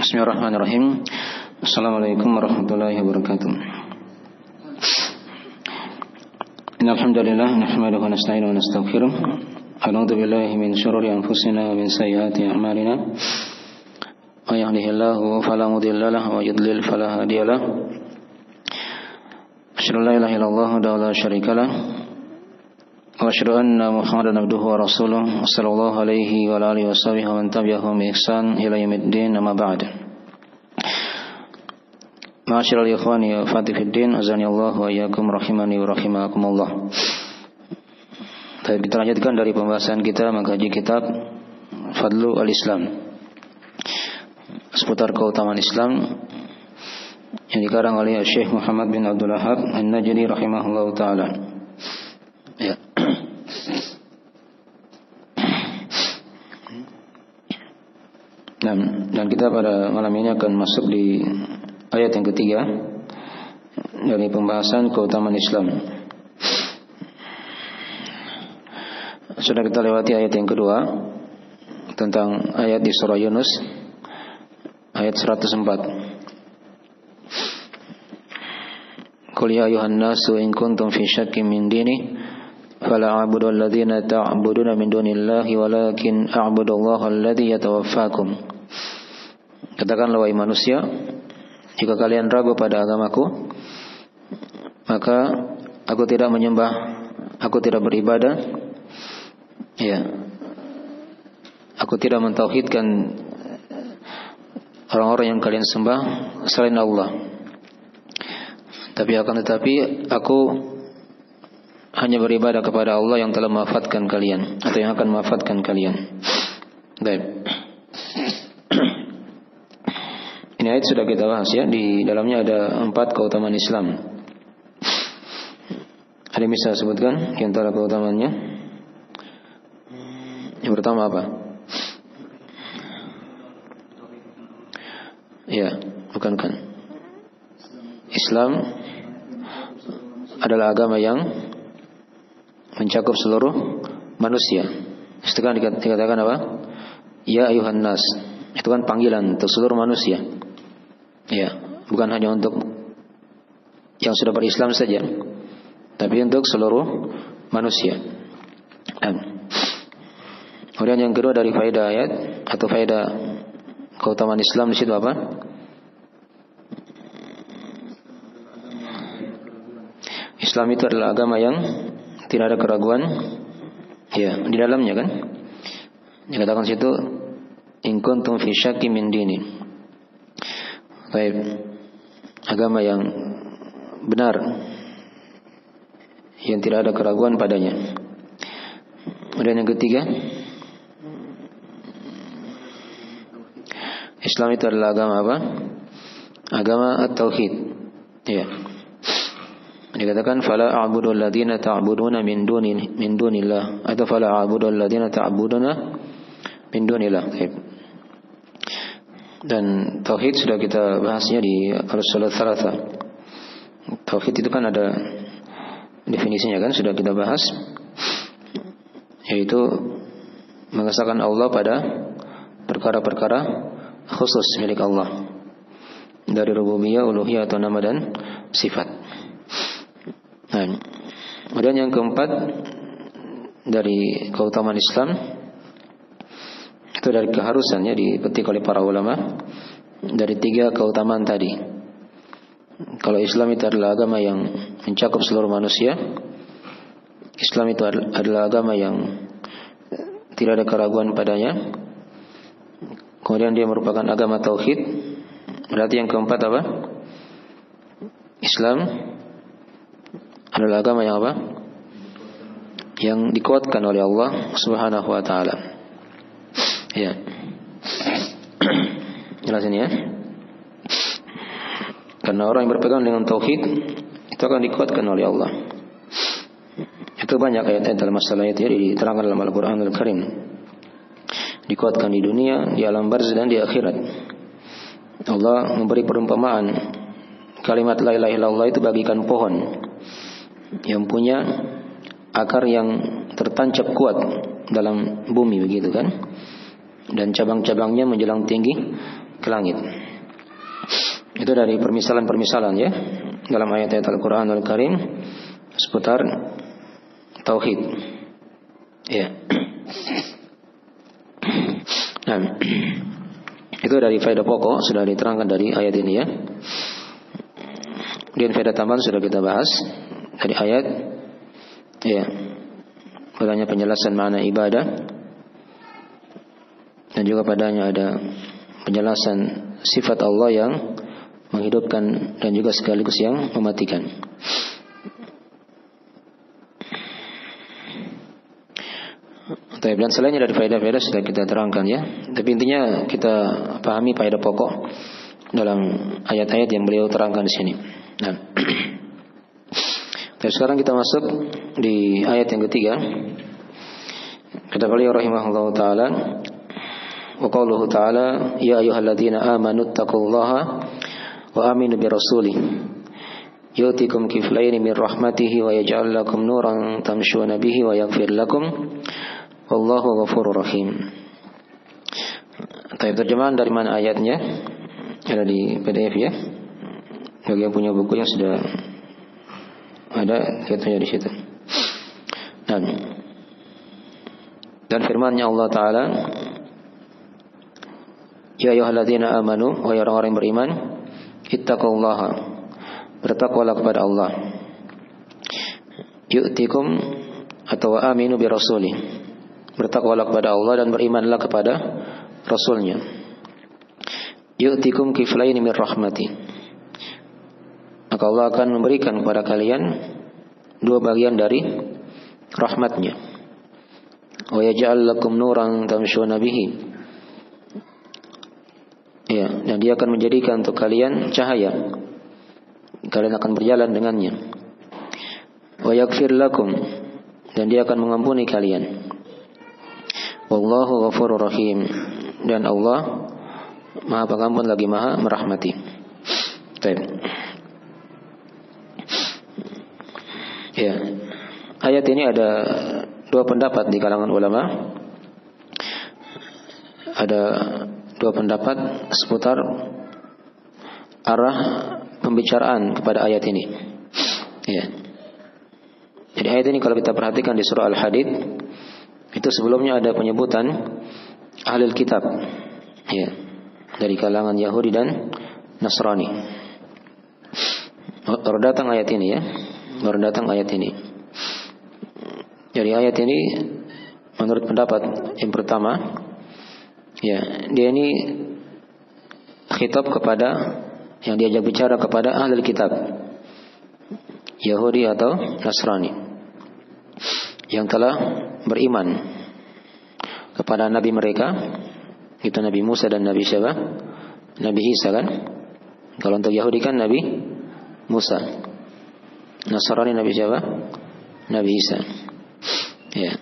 Bismillahirrahmanirrahim. Assalamualaikum warahmatullahi wabarakatuh. Innal hamdalillah nahmaduhu wa nasta'inuhu wa nastaghfiruh. A'udzu billahi min shururi anfusina wa min sayyiati a'malina. May yahdihillahu fala mudilla lahu wa yudlil fala hadiya lahu. Asyhadu an la ilaha illallah wa la syarika lahu. Wa asyhadu anna Muhammadan abduhu wa rasuluh sallallahu alaihi wa alihi washabihi wa man tabi'ahum bi ihsan ila yaumiddin, amma ba'd. Ma'asyiral ikhwani wa akhwati fid din, azani Allah wa iyyakum rahimani wa rahimakumullah. Kita lanjutkan dari pembahasan kita mengkaji kitab Fadlu al-Islam, seputar keutamaan Islam, yang dikarang oleh Syekh Muhammad bin Abdul Wahhab An-Najdi rahimahullahu taala. Ya. Dan kita pada malam ini akan masuk di ayat yang ketiga dari pembahasan keutamaan Islam. Sudah kita lewati ayat yang kedua tentang ayat di surah Yunus, ayat 104. Qul ya ayuhan nasu in kuntum fi syakkin min dini fala a'budu alladhina ta'buduna min dunillahi walakin a'budu allaha alladhi yatawaffakum. Katakanlah wahai manusia, jika kalian ragu pada agamaku, maka aku tidak menyembah, aku tidak beribadah, aku tidak mentauhidkan orang-orang yang kalian sembah selain Allah. Tapi aku hanya beribadah kepada Allah yang telah mewafatkan kalian, atau yang akan mewafatkan kalian. Baik. Ini ayat sudah kita bahas ya. Di dalamnya ada 4 keutamaan Islam. Ada yang bisa sebutkan di antara keutamaannya? Yang pertama apa? Ya, bukan kan? Islam adalah agama yang mencakup seluruh manusia. Itu kan dikatakan apa? Ya ayuhan nas. Itu kan panggilan untuk seluruh manusia. Ya, bukan hanya untuk yang sudah berislam saja, tapi untuk seluruh manusia. Kemudian yang kedua dari faedah ayat atau faedah keutamaan Islam di situ apa? Islam itu adalah agama yang tidak ada keraguan ya di dalamnya kan. Dikatakan situ in kuntum fi syakkin min dini. Baik, agama yang benar yang tidak ada keraguan padanya. Kemudian yang ketiga, Islam itu adalah agama apa? Agama at-tauhid. Ya. Dikatakan fala a'budu alladziina ta'buduna min dunillah atau fala a'budu alladziina ta'buduna min dunillah. Dan tauhid sudah kita bahasnya di Ar-Salat Tsalatsa. Tauhid itu kan ada definisinya kan, sudah kita bahas, yaitu mengesahkan Allah pada perkara-perkara khusus milik Allah dari rububiyah, uluhiyah atau nama dan sifat. Nah, kemudian yang keempat dari keutamaan Islam itu dari keharusannya dipetik oleh para ulama dari 3 keutamaan tadi. Kalau Islam itu adalah agama yang mencakup seluruh manusia, Islam itu adalah agama yang tidak ada keraguan padanya, kemudian dia merupakan agama tauhid. Berarti yang keempat apa? Islam adalah agama yang apa? Yang dikuatkan oleh Allah Subhanahu wa taala. Ya. Jelas ini ya. Karena orang yang berpegang dengan tauhid itu akan dikuatkan oleh Allah. Itu banyak ayat-ayat dalam masalah itu ya, diterangkan dalam Al-Qur'anul Karim. Dikuatkan di dunia, di alam barzah dan di akhirat. Allah memberi perumpamaan kalimat la ilaha illallah itu bagikan pohon yang punya akar yang tertancap kuat dalam bumi begitu kan, dan cabang-cabangnya menjulang tinggi ke langit. Itu dari permisalan-permisalan ya dalam ayat-ayat Al-Qur'anul Karim seputar tauhid. Ya. Nah, itu dari faedah pokok sudah diterangkan dari ayat ini ya. Dan faedah tambahan sudah kita bahas dari ayat ya. Padanya penjelasan makna ibadah dan juga padanya ada penjelasan sifat Allah yang menghidupkan dan juga sekaligus yang mematikan. Dan selainnya dari faedah-faedah sudah kita terangkan ya. Tapi intinya kita pahami faedah pokok dalam ayat-ayat yang beliau terangkan di sini. Nah, dan sekarang kita masuk di ayat yang ketiga. Kata beliau rahimahullah taala, wa qauluhu taala, ya ayyuhalladzina amanu taqullaha wa aminu bi rasulih yu'tikum kiflaini min rahmatihi wa yaj'al lakum nuran tamshuna bihi wa yaghfir lakum wallahu ghafurur rahim. Terjemahan dari mana ayatnya? Ada di PDF ya. Bagi yang punya buku yang sudah ada lihatnya di situ. Dan firman-Nya Allah Taala, ya ayyuhalladzina amanu, wahai orang-orang yang beriman, ittaqullaha, bertakwalah kepada Allah. Yu'tikum atau aminu bi rasulih, bertakwalah kepada Allah dan berimanlah kepada Rasulnya. Yu'tikum kiflaini min rahmati, maka Allah akan memberikan kepada kalian dua bagian dari rahmatnya. Wa yaj'al lakum nuran tamshuna bihi, ya, dan Dia akan menjadikan untuk kalian cahaya, kalian akan berjalan dengannya. Wa yaghfir lakum, dan Dia akan mengampuni kalian. Wallahu ghafurur rahim, dan Allah Maha Pengampun lagi Maha merahmati. Baik. Ya. Ayat ini ada dua pendapat di kalangan ulama. Ada dua pendapat seputar arah pembicaraan kepada ayat ini. Ya. Jadi ayat ini kalau kita perhatikan di surah Al-Hadid, itu sebelumnya ada penyebutan ahlul kitab, ya, dari kalangan Yahudi dan Nasrani. Baru datang ayat ini ya, baru datang ayat ini. Jadi ayat ini menurut pendapat yang pertama, ya, dia ini khitab kepada, yang diajak bicara kepada ahlul kitab, Yahudi atau Nasrani, yang telah beriman kepada nabi mereka, itu Nabi Musa dan Nabi siapa? Nabi Isa kan? Kalau untuk Yahudi kan Nabi Musa, Nasrani Nabi siapa? Nabi Isa. Ya.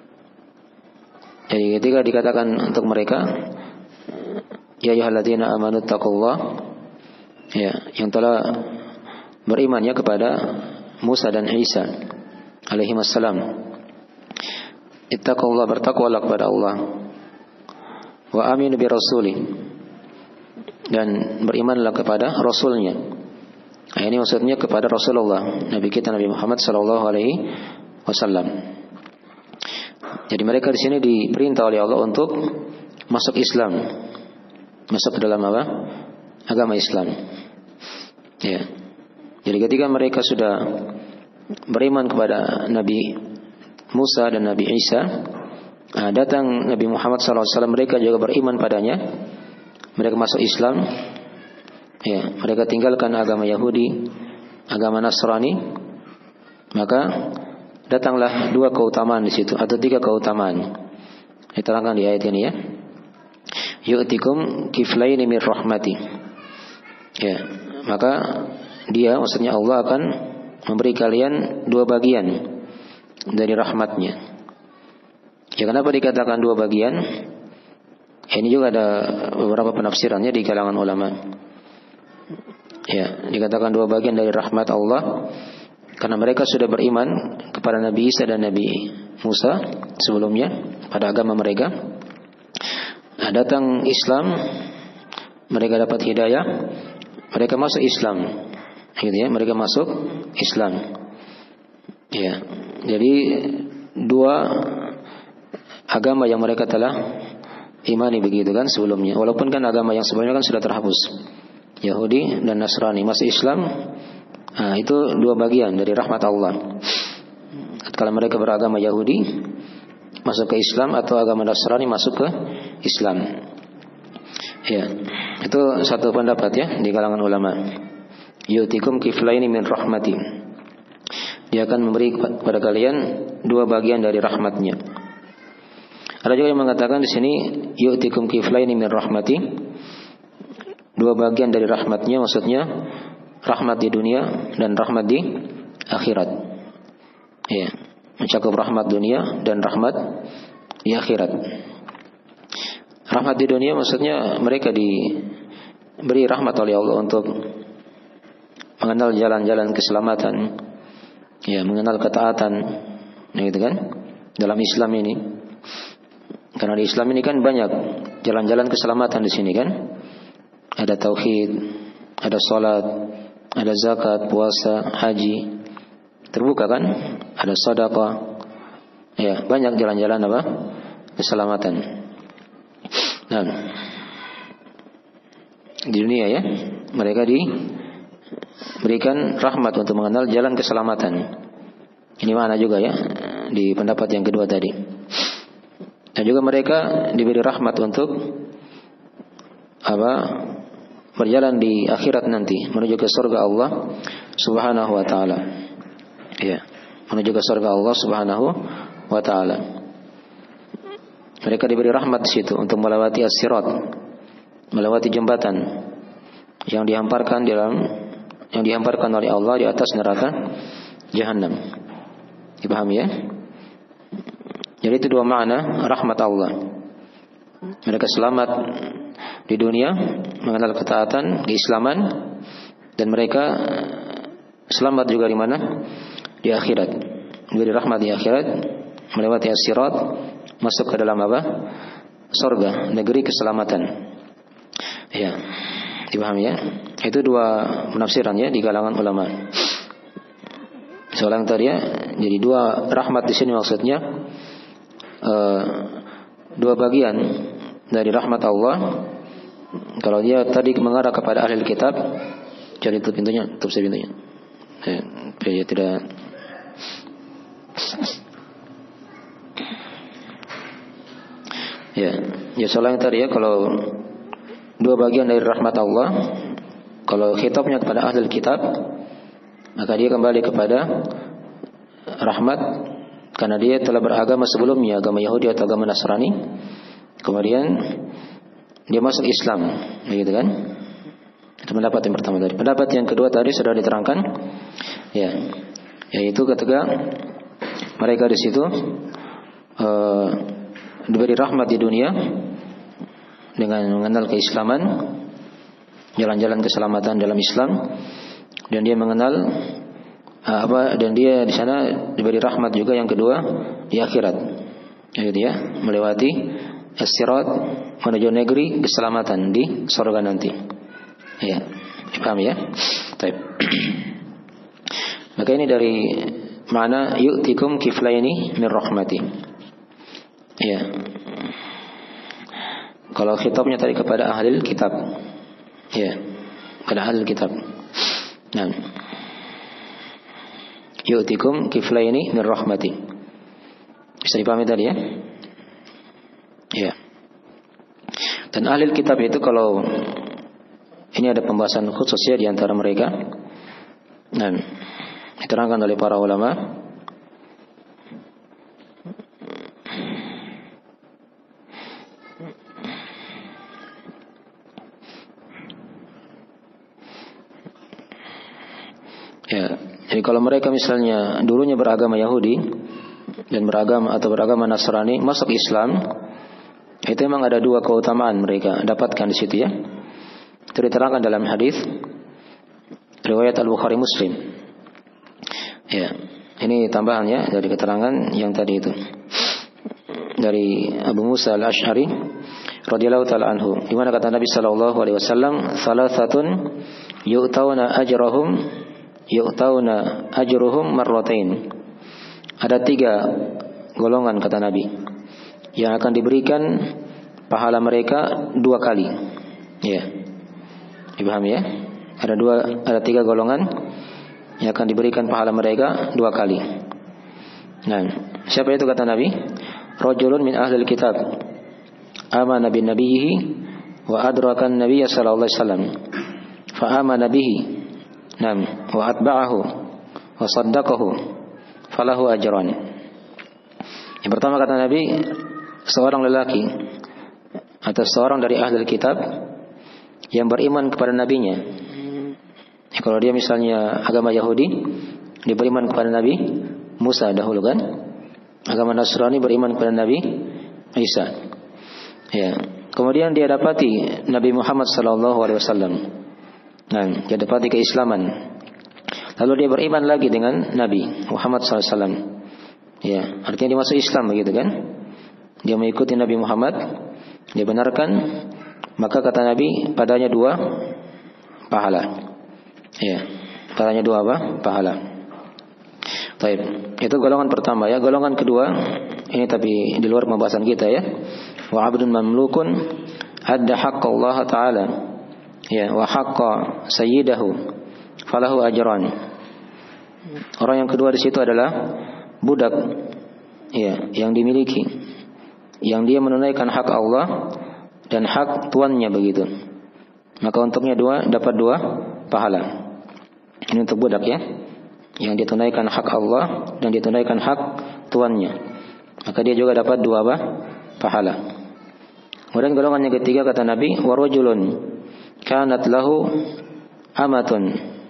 Jadi ketika dikatakan untuk mereka, ya ayyuhalladzina amanu taqullah, ya, yang telah beriman ya kepada Musa dan Isa alaihi wassalam, ittaqullah, bertakwalah kepada Allah, wa aminu bi rasulih, dan berimanlah kepada Rasulnya. Nah, ini maksudnya kepada Rasulullah, Nabi kita Nabi Muhammad sallallahu alaihi wasallam. Jadi mereka di sini diperintah oleh Allah untuk masuk Islam, masuk ke dalam apa? Agama Islam. Ya. Jadi ketika mereka sudah beriman kepada Nabi Musa dan Nabi Isa, datang Nabi Muhammad SAW, mereka juga beriman padanya. Mereka masuk Islam. Ya, mereka tinggalkan agama Yahudi, agama Nasrani. Maka datanglah dua keutamaan di situ, atau tiga keutamaan. Diterangkan di ayat ini ya. Yu'tikum kiflaini min rahmati. Ya, maka Dia, maksudnya Allah, akan memberi kalian dua bagian dari rahmatnya. Ya, kenapa dikatakan dua bagian? Ini juga ada beberapa penafsirannya di kalangan ulama. Ya, dikatakan dua bagian dari rahmat Allah karena mereka sudah beriman kepada Nabi Isa dan Nabi Musa sebelumnya pada agama mereka. Nah, datang Islam, mereka dapat hidayah, mereka masuk Islam, gitu ya, mereka masuk Islam. Ya, jadi dua agama yang mereka telah imani begitu kan sebelumnya. Walaupun kan agama yang sebelumnya kan sudah terhapus, Yahudi dan Nasrani, masuk Islam. Nah, itu dua bagian dari rahmat Allah. Kalau mereka beragama Yahudi masuk ke Islam, atau agama Nasrani masuk ke Islam. Ya, itu satu pendapat ya di kalangan ulama. Yu'tikum kiflaini min rahmati. Dia akan memberi kepada kalian dua bagian dari rahmatnya. Ada juga yang mengatakan di sini yu'tikum kiflaini min rahmati, dua bagian dari rahmatnya, maksudnya rahmat di dunia dan rahmat di akhirat. Ya, mencakup rahmat dunia dan rahmat di akhirat. Rahmat di dunia maksudnya mereka diberi rahmat oleh Allah untuk mengenal jalan-jalan keselamatan, ya, mengenal ketaatan, gitu kan, dalam Islam ini. Karena di Islam ini kan banyak jalan-jalan keselamatan di sini kan. Ada tauhid, ada salat, ada zakat, puasa, haji. Terbuka kan? Ada sedekah. Ya, banyak jalan-jalan apa? Keselamatan. Nah, di dunia ya, mereka diberikan rahmat untuk mengenal jalan keselamatan. Ini mana juga ya di pendapat yang kedua tadi. Dan juga mereka diberi rahmat untuk apa? Berjalan di akhirat nanti menuju ke surga Allah Subhanahu wa taala. Ya, menuju ke surga Allah Subhanahu wa taala. Mereka diberi rahmat di situ untuk melewati as-sirat, melewati jembatan yang dihamparkan oleh Allah di atas neraka Jahannam. Dipahami ya? Jadi itu dua makna rahmat Allah. Mereka selamat di dunia, mengenal ketaatan, keislaman, dan mereka selamat juga di mana? Di akhirat. Diberi rahmat di akhirat, melewati as-sirat, masuk ke dalam apa? Surga, negeri keselamatan. Ya, dipahami ya? Itu dua penafsiran ya di kalangan ulama. Soal yang tadi ya, jadi dua rahmat di sini maksudnya dua bagian dari rahmat Allah. Kalau dia tadi mengarah kepada ahli kitab, jadi tutup pintunya, tutup pintunya. Dia tidak. Ya soal yang tadi ya, kalau dua bagian dari rahmat Allah, kalau khitabnya kepada ahli kitab, maka dia kembali kepada rahmat karena dia telah beragama sebelumnya, agama Yahudi atau agama Nasrani. Kemudian dia masuk Islam, begitu kan? Itu pendapat yang pertama tadi. Pendapat yang kedua tadi sudah diterangkan, ya, yaitu ketika mereka di situ diberi rahmat di dunia dengan mengenal keislaman, jalan-jalan keselamatan dalam Islam, dan dia mengenal dan dia di sana diberi rahmat juga yang kedua di akhirat, yaitu dia melewati as-sirat menuju negeri keselamatan di surga nanti. Ya, paham ya? Baik. Maka ini dari makna yu'tikum kiflaini min rahmati. Ya. Kalau khitabnya tadi kepada ahli kitab. Ya, kepada ahli kitab. Nah, yu'tikum kiflaini min rahmati. Bisa dipahami tadi ya? Ya. Dan ahli kitab itu kalau ini ada pembahasan khusus ya di antara mereka. Nah, diterangkan oleh para ulama. Ya, jadi kalau mereka misalnya dulunya beragama Yahudi dan beragama Nasrani, masuk Islam, itu memang ada dua keutamaan mereka dapatkan di situ ya. Itu diterangkan dalam hadis riwayat Al-Bukhari Muslim. Ya, ini tambahannya dari keterangan yang tadi itu. Dari Abu Musa Al-Asy'ari radhiyallahu taala anhu, di mana kata Nabi sallallahu alaihi wasallam, "Salasatun yu'tauna ajruhum marratain." Ada 3 golongan kata Nabi yang akan diberikan pahala mereka 2 kali. Ya. Dipahami ya? Ada 3 golongan yang akan diberikan pahala mereka 2 kali. Nah, siapa itu kata Nabi? Rajulun min ahlil kitab amana bin nabiyhi wa adrakan nabiyya sallallahu alaihi wasallam fa amana bihi wa atba'ahu wa saddaqahu falahu ajran. Yang pertama kata Nabi, seorang lelaki atau seorang dari ahlul kitab yang beriman kepada nabinya. Kalau dia misalnya agama Yahudi, dia beriman kepada Nabi Musa dahulu kan? Agama Nasrani beriman kepada Nabi Isa. Ya. Kemudian dia dapati Nabi Muhammad sallallahu alaihi wasallam. Nah, dia dapati keislaman. Lalu dia beriman lagi dengan Nabi Muhammad sallallahu alaihi wasallam. Ya, artinya dia masuk Islam begitu kan? Dia mengikuti Nabi Muhammad, dia benarkan, maka kata Nabi padanya 2 pahala. Ya, padanya 2 apa? Pahala. Baik, itu golongan pertama ya. Golongan kedua, ini tapi di luar pembahasan kita ya. Wa 'abdun mamlukun adda haqqa Allah taala. Ya, wa haqqa sayyidahu falahu ajran. Orang yang kedua di situ adalah budak ya, yang dimiliki, yang dia menunaikan hak Allah dan hak tuannya begitu. Maka untuknya dapat 2 pahala. Ini untuk budak ya, yang dia tunaikan hak Allah dan dia tunaikan hak tuannya, maka dia juga dapat 2 apa? Pahala. Kemudian golongan yang ketiga kata Nabi, warajulun kanat lahu amatun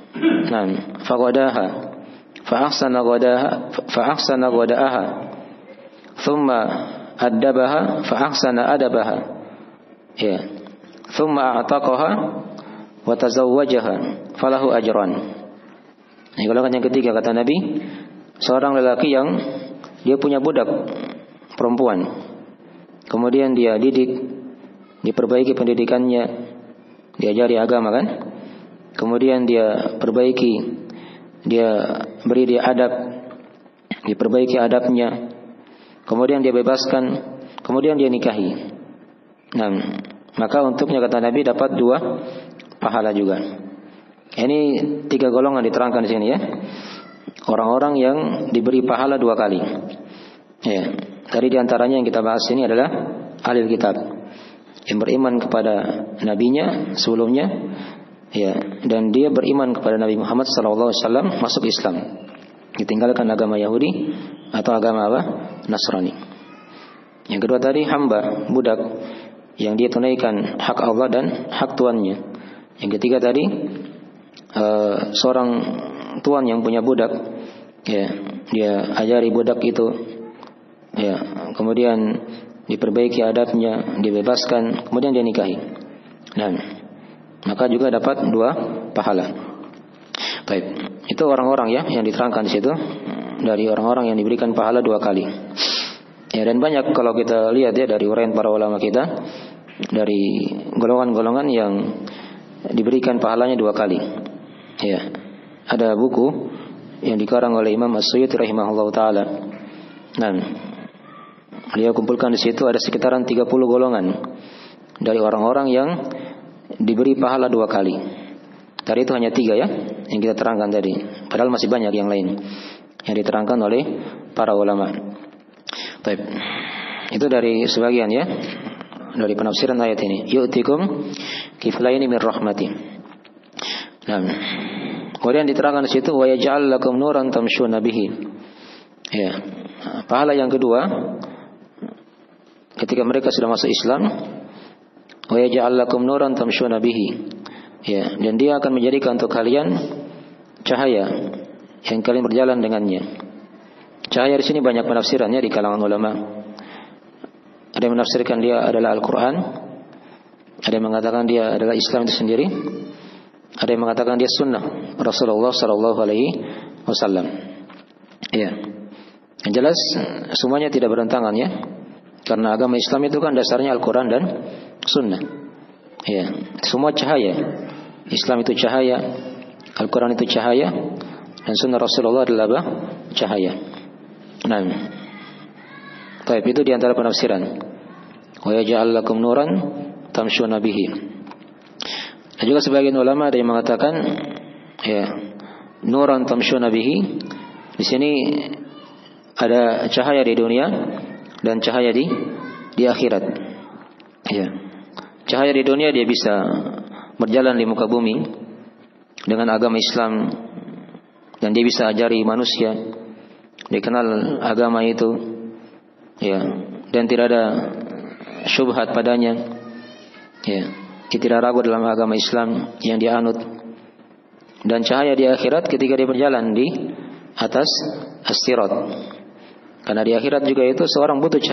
faqadaha fa ahsana ghadaaha thumma addabaha fa ahsana adabaha ya thumma a'taqaha wa tazawwajaha falahu ajran. Ini golongan yang ketiga kata Nabi, seorang lelaki yang dia punya budak perempuan, kemudian dia didik, diperbaiki pendidikannya, diajari agama kan, kemudian dia perbaiki, dia beri dia adab, diperbaiki adabnya, kemudian dia bebaskan, kemudian dia nikahi. Nah, maka untuknya kata Nabi dapat 2 pahala juga. Ini 3 golongan diterangkan di sini ya. Orang-orang yang diberi pahala 2 kali. Ya, tadi diantaranya yang kita bahas ini adalah ahli kitab yang beriman kepada nabinya sebelumnya, ya, dan dia beriman kepada Nabi Muhammad SAW, masuk Islam, ditinggalkan agama Yahudi atau agama apa? Nasrani. Yang kedua tadi hamba, budak, yang dia tunaikan hak Allah dan hak tuannya. Yang ketiga tadi seorang tuan yang punya budak, ya, dia ajari budak itu, ya, kemudian diperbaiki adabnya, dibebaskan, kemudian dia nikahi. Nah, maka juga dapat 2 pahala. Baik, itu orang-orang ya yang diterangkan di situ, dari orang-orang yang diberikan pahala 2 kali. Ya, dan banyak kalau kita lihat ya dari uraian para ulama kita, dari golongan-golongan yang diberikan pahalanya 2 kali. Ya, ada buku yang dikarang oleh Imam As-Suyuti rahimahullah taala. Nah, beliau kumpulkan di situ ada sekitaran 30 golongan dari orang-orang yang diberi pahala 2 kali. Tadi itu hanya 3 ya yang kita terangkan tadi. Padahal masih banyak yang lain yang diterangkan oleh para ulama. Baik. Itu dari sebagian ya dari penafsiran ayat ini. Yu'tikum kiflaini min rahmati. Nah, kemudian diterangkan di situ wa yaj'al lakum nuran tamshuna bihi. Ya. Pahala yang kedua ketika mereka sudah masuk Islam, wa yaj'al lakum nuran tamshuna bihi. Ya, dan dia akan menjadikan untuk kalian cahaya yang kalian berjalan dengannya. Cahaya di sini banyak penafsirannya di kalangan ulama. Ada yang menafsirkan dia adalah Al-Quran, ada yang mengatakan dia adalah Islam itu sendiri, ada yang mengatakan dia sunnah Rasulullah Sallallahu Alaihi Wasallam. Ya, yang jelas semuanya tidak bertentangan ya. Karena agama Islam itu kan dasarnya Al-Quran dan Sunnah. Ya, semua cahaya. Islam itu cahaya, Al-Quran itu cahaya, dan Sunnah Rasulullah adalah apa? Cahaya. Nah, baik, itu diantara penafsiran. Wa yaj'al lakum nuran tamshuna bihi. Dan juga sebagian ulama ada yang mengatakan, ya, nuran tamshuna bihi. Di sini ada cahaya di dunia dan cahaya di akhirat. Ya. Cahaya di dunia dia bisa berjalan di muka bumi dengan agama Islam dan dia bisa ajari manusia, dikenal agama itu, ya, dan tidak ada syubhat padanya, ya, dia tidak ragu dalam agama Islam yang dia anut. Dan cahaya di akhirat ketika dia berjalan di atas as-sirat, karena di akhirat juga itu seorang butuh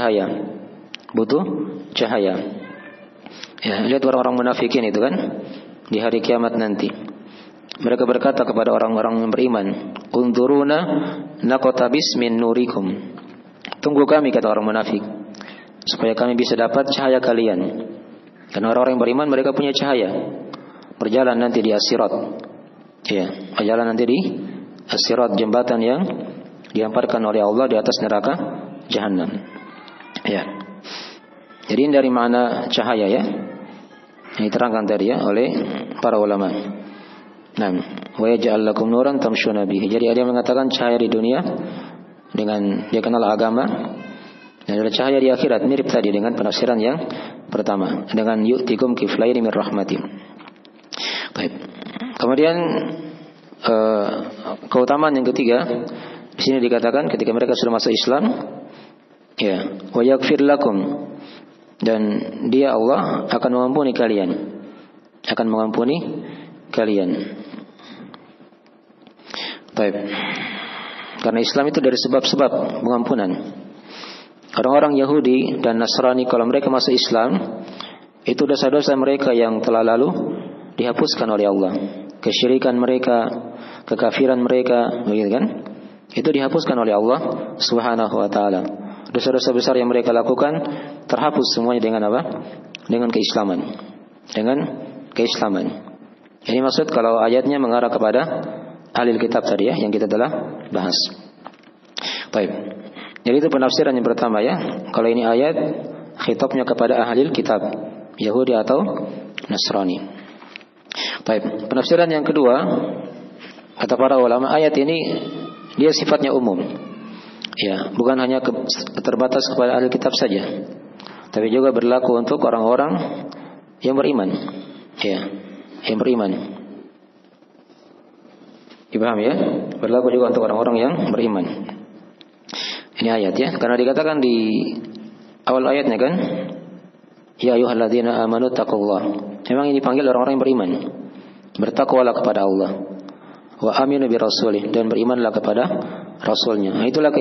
cahaya. Ya, lihat orang-orang munafikin itu kan di hari kiamat nanti. Mereka berkata kepada orang-orang yang beriman, "Unzuruna naqtabis min nurikum." Tunggu kami, kata orang munafik, supaya kami bisa dapat cahaya kalian. Karena orang-orang yang beriman mereka punya cahaya. Berjalan nanti di as-sirat. Ya, berjalan nanti di as-sirat, jembatan yang dihamparkan oleh Allah di atas neraka Jahannam. Ya. Jadi ini dari makna cahaya, ya. Ini diterangkan tadi, ya, oleh para ulama. Nah, wa yaj'al lakum nuran tamshuna bihi. Jadi ada yang mengatakan cahaya di dunia dengan dia kenal agama, dan ada cahaya di akhirat, mirip tadi dengan penafsiran yang pertama dengan yu'tikum kiflaini min rahmati. Baik. Kemudian keutamaan yang ketiga di sini dikatakan ketika mereka sudah masuk Islam, ya, wa yaghfir lakum, dan dia Allah akan mengampuni kalian. Baik. Karena Islam itu dari sebab-sebab pengampunan. Orang-orang Yahudi dan Nasrani kalau mereka masuk Islam, itu dosa-dosa mereka yang telah lalu dihapuskan oleh Allah. Kesyirikan mereka, kekafiran mereka, begitu kan? Itu dihapuskan oleh Allah Subhanahu wa taala. Dosa-dosa besar yang mereka lakukan terhapus semuanya dengan apa? Dengan keislaman. Ini maksud kalau ayatnya mengarah kepada ahli kitab tadi, ya, yang kita telah bahas. Baik. Jadi itu penafsiran yang pertama, ya. Kalau ini ayat khitabnya kepada ahli kitab, Yahudi atau Nasrani. Baik. Penafsiran yang kedua, kata para ulama, ayat ini dia sifatnya umum. Ya, bukan hanya terbatas kepada ahli kitab saja, tapi juga berlaku untuk orang-orang yang beriman. Ya, yang beriman. Dipahami, ya? Berlaku juga untuk orang-orang yang beriman. Ini ayat, ya, karena dikatakan di awal ayatnya kan, ya ayyuhalladzina amanu taqullah. Memang ini dipanggil orang-orang yang beriman. Bertakwalah kepada Allah. Wa aminu bi rasulih, dan berimanlah kepada Rasulnya. Nah, itulah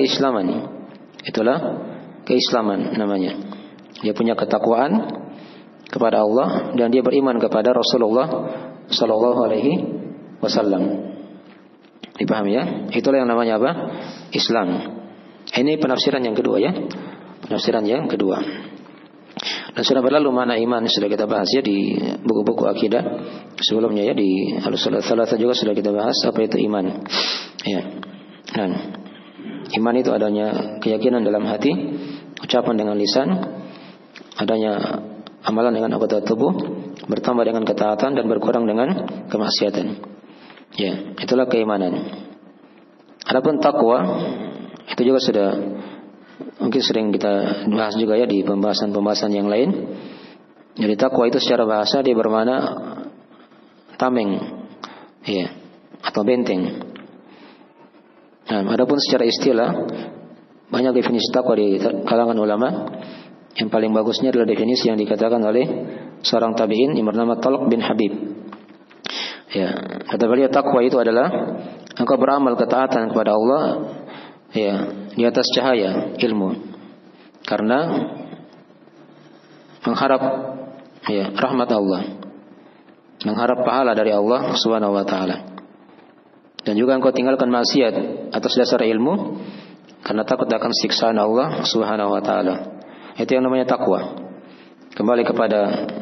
keislaman namanya. Dia punya ketakwaan kepada Allah dan dia beriman kepada Rasulullah sallallahu alaihi wasallam. Dipahami, ya? Itulah yang namanya apa? Islam. Ini penafsiran yang kedua, ya. Penafsiran yang kedua. Dan sudah berlalu makna iman, sudah kita bahas, ya, di buku-buku akidah sebelumnya, ya, di Al-Ushul Tsalatsah juga sudah kita bahas apa itu iman. Ya. Dan iman itu adanya keyakinan dalam hati, ucapan dengan lisan, adanya amalan dengan anggota tubuh, bertambah dengan ketaatan dan berkurang dengan kemaksiatan. Ya, itulah keimanan. Adapun takwa itu juga sudah mungkin sering kita bahas juga, ya, di pembahasan-pembahasan yang lain. Jadi takwa itu secara bahasa dia bermakna tameng, ya, atau benteng. Nah, adapun secara istilah banyak definisi takwa di kalangan ulama. Yang paling bagusnya adalah definisi yang dikatakan oleh seorang tabi'in yang bernama Talq bin Habib. Ya, kata beliau takwa itu adalah engkau beramal ketaatan kepada Allah, ya, di atas cahaya ilmu, karena mengharap, ya, rahmat Allah, mengharap pahala dari Allah Subhanahu wa taala. Dan juga engkau tinggalkan maksiat atas dasar ilmu karena takut akan siksaan Allah Subhanahu wa taala. Itu yang namanya takwa. Kembali kepada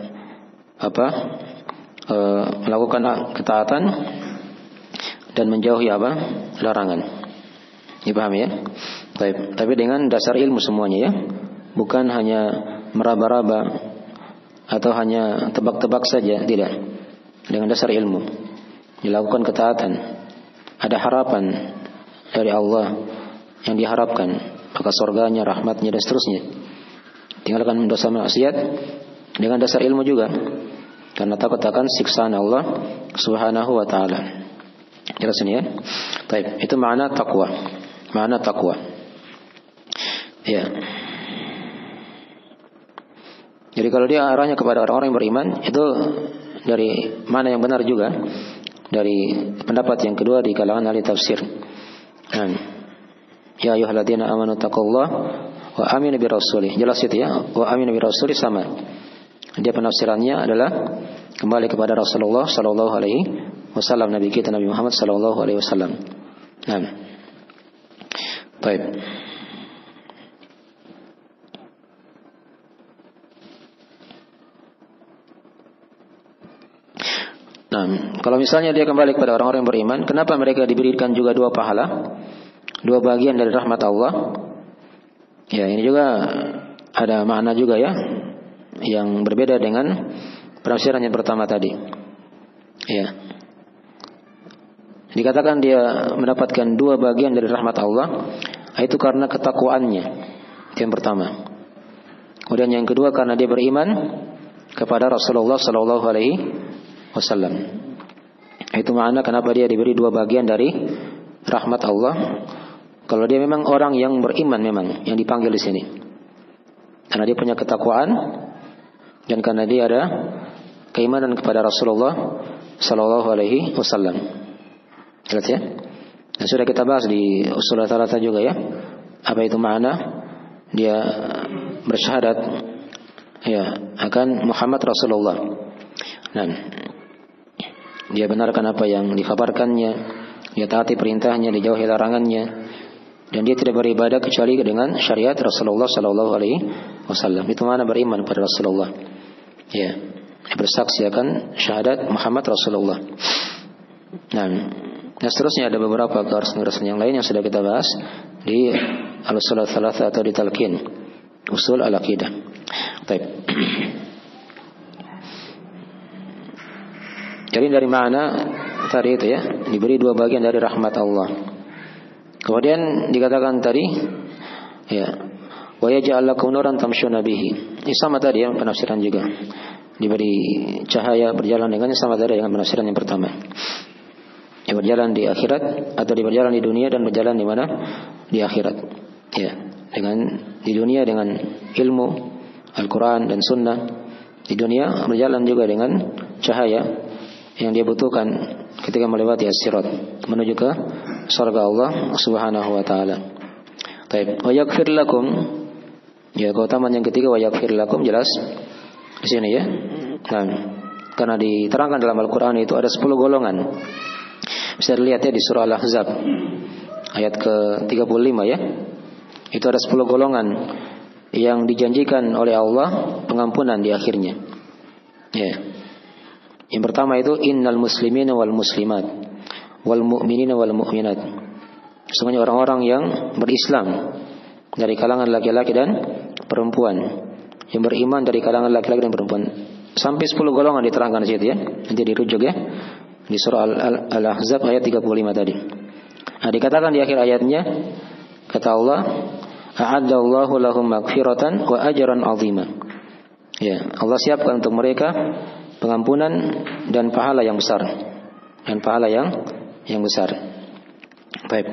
melakukan ketaatan dan menjauhi larangan. Dipahami ya? Tapi dengan dasar ilmu semuanya ya. Bukan hanya meraba-raba atau hanya tebak-tebak saja, tidak. Dengan dasar ilmu. Dilakukan ketaatan. Ada harapan dari Allah yang diharapkan, maka surganya, rahmatnya dan seterusnya. Tinggalkan dosa maksiat dengan dasar ilmu juga, karena takut akan siksaan Allah Subhanahu wa taala. Jelas ini ya? Baik, itu makna takwa. Makna takwa. Ya. Jadi kalau dia arahnya kepada orang-orang yang beriman, itu dari mana yang benar juga, dari pendapat yang kedua di kalangan ahli tafsir. Ya ayyuhalladzina amanu taqullaha wa aminu birasulih. Jelas itu ya, wa aminu birasulih sama. Dia penafsirannya adalah kembali kepada Rasulullah sallallahu alaihi wasallam, nabi kita Nabi Muhammad sallallahu alaihi wasallam. Baik. Kalau misalnya dia kembali kepada orang-orang yang beriman, kenapa mereka diberikan juga dua pahala, dua bagian dari rahmat Allah? Ya, ini juga ada makna juga ya, yang berbeda dengan penafsiran yang pertama tadi. Ya, dikatakan dia mendapatkan dua bagian dari rahmat Allah, itu karena ketakwaannya. Itu yang pertama. Kemudian yang kedua karena dia beriman kepada Rasulullah Sallallahu Alaihi Wasallam. Itu makna kenapa dia diberi dua bagian dari rahmat Allah. Kalau dia memang orang yang beriman, memang yang dipanggil di sini, karena dia punya ketakwaan dan karena dia ada keimanan kepada Rasulullah Sallallahu Alaihi Wasallam. Jelas ya? Dan sudah kita bahas di usul thalatha juga ya. Apa itu makna dia bersyahadat ya akan Muhammad Rasulullah. Dan dia benarkan apa yang dikabarkannya, dia taati perintahnya, dijauhi larangannya, dan dia tidak beribadah kecuali dengan syariat Rasulullah Sallallahu Alaihi Wasallam. Itu mana beriman pada Rasulullah. Ya, bersaksi akan syahadat Muhammad Rasulullah. Nah, seterusnya ada beberapa garis-garis yang lain yang sudah kita bahas di al-usul tsalatsa atau di talqin usul al-aqidah. Baik. Jadi dari mana tadi itu ya, diberi dua bagian dari rahmat Allah. Kemudian dikatakan tadi ya, wa yaj'al lakum nuran tamshuna bihi. Ini sama tadi ya penafsiran juga. Diberi cahaya berjalan dengannya, sama tadi dengan penafsiran yang pertama. Ya, berjalan di akhirat atau berjalan di dunia dan berjalan di mana? Di akhirat. Ya, dengan di dunia dengan ilmu Al-Qur'an dan Sunnah. Di dunia berjalan juga dengan cahaya yang dia butuhkan ketika melewati as-sirat menuju ke surga Allah Subhanahu wa taala. Baik, wa yaghfir lakum. Ya, keutamaan yang ketiga wa yaghfir lakum jelas di sini ya. Nah, karena diterangkan dalam Al-Qur'an itu ada 10 golongan. Bisa dilihat ya di surah Al-Ahzab ayat ke-35 ya. Itu ada 10 golongan yang dijanjikan oleh Allah pengampunan di akhirnya. Ya. Yang pertama itu innal muslimina wal muslimat wal mu'minina wal mu'minat. Semuanya orang-orang yang berislam dari kalangan laki-laki dan perempuan, yang beriman dari kalangan laki-laki dan perempuan. Sampai 10 golongan diterangkan di situ ya. Nanti dirujuk ya di surah Al-Ahzab ayat 35 tadi. Nah, dikatakan di akhir ayatnya, kata Allah, a'addallahu lahum maghfiratan wa ajran 'azima. Ya, Allah siapkan untuk mereka pengampunan dan pahala yang besar. Dan pahala yang besar. Baik.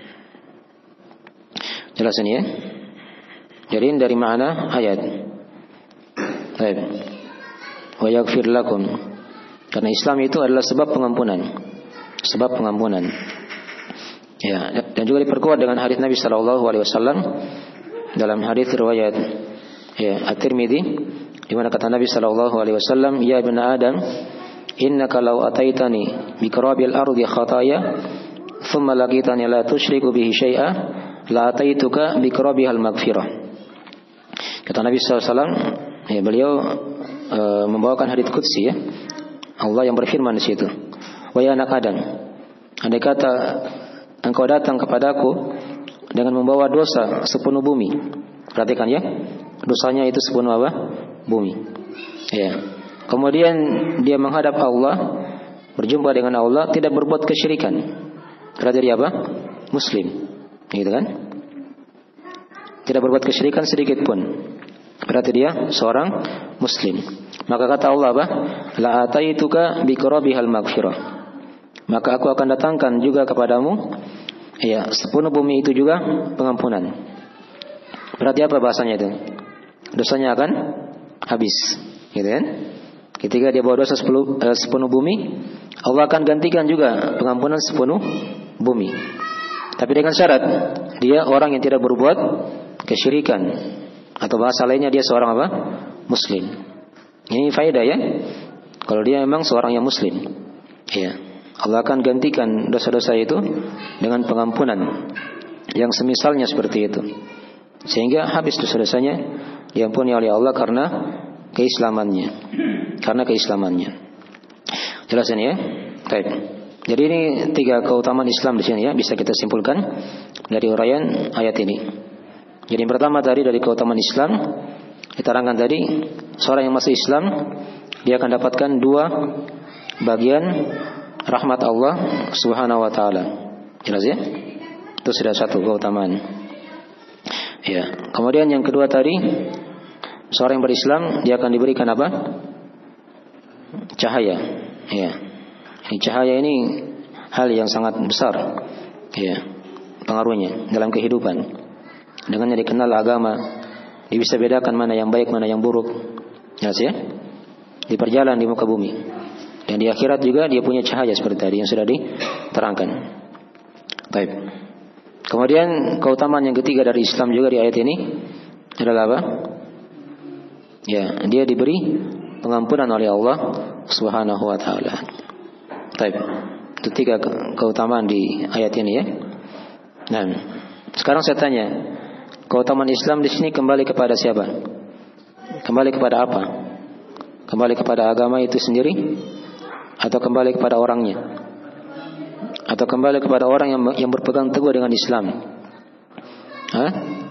Jelas ini ya. Jadi dari makna ayat. Baik. Wa yaghfir lakum. Karena Islam itu adalah sebab pengampunan. Sebab pengampunan. Ya, dan juga diperkuat dengan hadis Nabi sallallahu alaihi wasallam dalam hadis riwayat ya At-Tirmidzi, di mana kata Nabi sallallahu alaihi wasallam, ya ibnu Adam, innaka law ataitani bi qarabil ardi khataaya thumma laqitani la tusyriku bihi syai'a la ataituka bi qarabihal maghfirah. Kata Kata Nabi SAW, ya beliau membawakan hadits qudsi ya. Allah yang berfirman di situ, wahai anak Adam, andai kata engkau datang kepadaku dengan membawa dosa sepenuh bumi. Perhatikan ya, dosanya itu sepenuh apa? Bumi. Ya. Kemudian dia menghadap Allah, berjumpa dengan Allah, tidak berbuat kesyirikan. Berarti dia apa? Muslim. Gitu kan? Tidak berbuat kesyirikan sedikit pun. Berarti dia seorang Muslim. Maka kata Allah apa? La ataituka biqurabihal maghfirah. Maka aku akan datangkan juga kepadamu, ya, sepenuh bumi itu juga pengampunan. Berarti apa bahasanya itu? Dosanya akan habis, gitu kan? Ketika dia bawa dosa sepenuh bumi, Allah akan gantikan juga pengampunan sepenuh bumi. Tapi dengan syarat dia orang yang tidak berbuat kesyirikan, atau bahasa lainnya dia seorang apa? Muslim. Ini faedah ya. Kalau dia memang seorang yang Muslim, ya, Allah akan gantikan dosa-dosa itu dengan pengampunan yang semisalnya seperti itu, sehingga habis dosa-dosanya diampuni oleh Allah karena keislamannya. Jelas ini ya. Baik. Jadi ini 3 keutamaan Islam di sini ya, bisa kita simpulkan dari uraian ayat ini. Jadi yang pertama tadi dari keutamaan Islam, diterangkan tadi seorang yang masuk Islam dia akan dapatkan 2 bagian rahmat Allah Subhanahu wa taala. Jelas ya? Itu sudah 1 keutamaan. Ya. Kemudian yang kedua tadi, seorang yang berislam dia akan diberikan apa? Cahaya. Ya. Ini cahaya ini hal yang sangat besar. Ya. Pengaruhnya dalam kehidupan. Dengannya dikenal agama, dia bisa bedakan mana yang baik, mana yang buruk. Jelas ya? Di perjalanan di muka bumi. Dan di akhirat juga dia punya cahaya seperti tadi yang sudah diterangkan. Baik. Kemudian keutamaan yang ketiga dari Islam juga di ayat ini adalah apa? Ya, dia diberi pengampunan oleh Allah Subhanahu wa taala. Baik. Itu 3 keutamaan di ayat ini ya. Nah, sekarang saya tanya, keutamaan Islam di sini kembali kepada siapa? Kembali kepada apa? Kembali kepada agama itu sendiri? Atau kembali kepada orangnya? Atau kembali kepada orang yang berpegang teguh dengan Islam? Hah?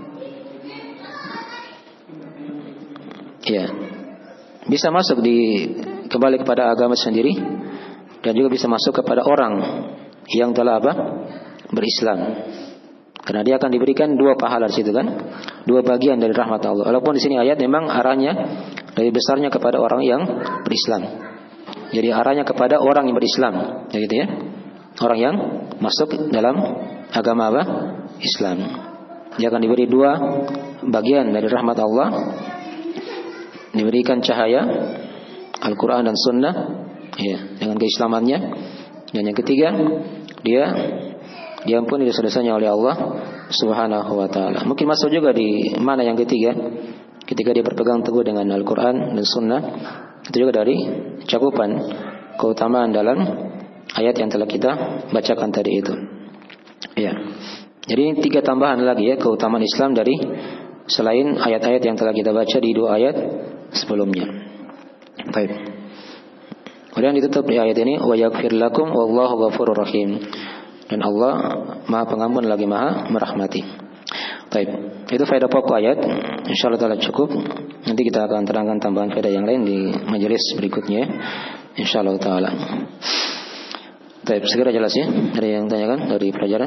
Ya. Bisa masuk kembali kepada agama sendiri, dan juga bisa masuk kepada orang yang telah apa? Berislam. Karena dia akan diberikan 2 pahala di situ kan, 2 bagian dari rahmat Allah. Walaupun di sini ayat memang arahnya lebih besarnya kepada orang yang berislam. Jadi arahnya kepada orang yang berislam, ya gitu ya. Orang yang masuk dalam agama apa? Islam. Dia akan diberi 2 bagian dari rahmat Allah. Diberikan cahaya Al-Quran dan Sunnah, ya, dengan keislamannya. Dan yang ketiga, dia diampuni dosa-dosanya oleh Allah Subhanahu wa taala. Mungkin masuk juga di mana yang ketiga, ketika dia berpegang teguh dengan Al-Quran dan Sunnah. Itu juga dari cakupan keutamaan dalam ayat yang telah kita bacakan tadi itu. Ya. Jadi 3 tambahan lagi ya keutamaan Islam dari selain ayat-ayat yang telah kita baca di 2 ayat sebelumnya. Baik. Kemudian ditutup di ayat ini, wa yaghfir lakum wallahu ghafurur rahim. Dan Allah Maha Pengampun lagi Maha Merahmati. Baik. Itu faedah pokok ayat. Insyaallah taala cukup. Nanti kita akan terangkan tambahan faedah yang lain di majelis berikutnya. Insyaallah taala. Baik, segera jelas ya. Ada yang tanyakan dari pelajaran?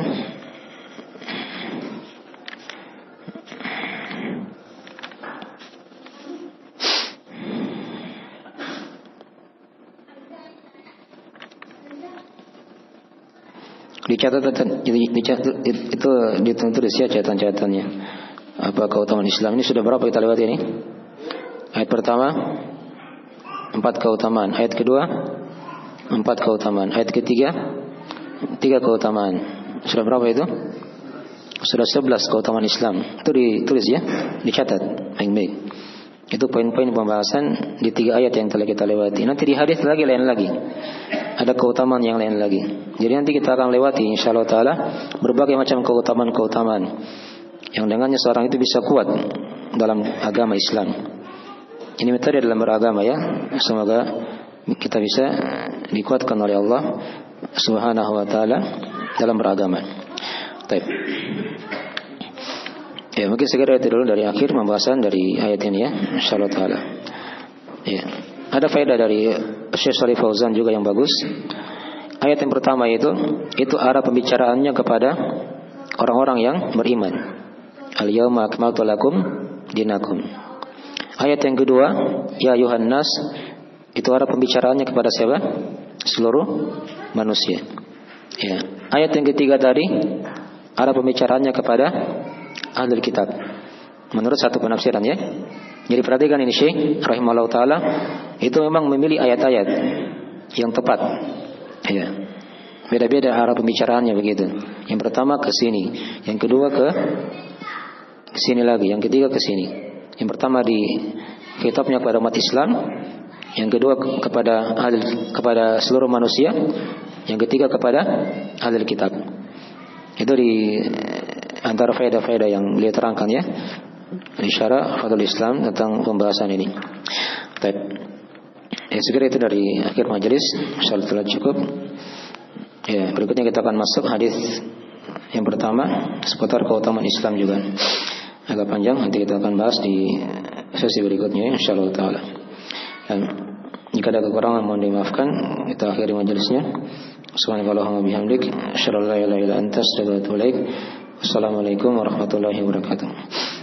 Itu ditulis ya catatan-catatannya. Apa keutamaan Islam ini sudah berapa kita lewati ini? Ayat pertama 4 keutamaan, ayat kedua 4 keutamaan, ayat ketiga 3 keutamaan. Sudah berapa itu? Sudah 11 keutamaan Islam. Itu ditulis ya, dicatat baik-baik. Itu poin-poin pembahasan di 3 ayat yang telah kita lewati. Nanti di hadis lain lagi. Ada keutamaan yang lain lagi. Jadi nanti kita akan lewati insyaallah taala berbagai macam keutamaan-keutamaan yang dengannya seorang itu bisa kuat dalam agama Islam. Ini metode dalam beragama ya. Semoga kita bisa dikuatkan oleh Allah Subhanahu wa taala dalam beragama. Baik. Ya, mungkin segera itu dulu dari akhir pembahasan dari ayat ini ya, insyaallah taala. Ya. Ada faedah dari Syekh Shalih Fauzan juga yang bagus. Ayat yang pertama itu arah pembicaraannya kepada orang-orang yang beriman. Al-yauma akmaltu lakum dinakum. Ayat yang kedua, ya ayuhan nas, itu arah pembicaraannya kepada siapa? Seluruh manusia. Ya. Ayat yang ketiga tadi arah pembicaraannya kepada ahlul kitab. Menurut satu penafsiran ya. Jadi perhatikan ini Syekh rahimahullah taala itu memang memilih ayat-ayat yang tepat. Ya. Beda-beda arah pembicaraannya begitu. Yang pertama ke sini, yang kedua ke sini lagi, yang ketiga ke sini. Yang pertama di kitabnya kepada umat Islam, yang kedua kepada seluruh manusia, yang ketiga kepada ahlul kitab. Itu di antara faedah-faedah yang beliau terangkan ya. Di syarah Fadhul Islam tentang pembahasan ini. Baik. Ya, segera itu dari akhir majelis. Insyaallah telah cukup. Ya, berikutnya kita akan masuk hadis yang pertama seputar keutamaan Islam juga. Agak panjang, nanti kita akan bahas di sesi berikutnya insyaallah taala. Dan jika ada kekurangan mohon dimaafkan. Kita akhiri majelisnya. Subhanallahumma bihamdik, asyhadu an la ilaha illa anta, astaghfiruka wa atubu ilaik. Wassalamualaikum warahmatullahi wabarakatuh.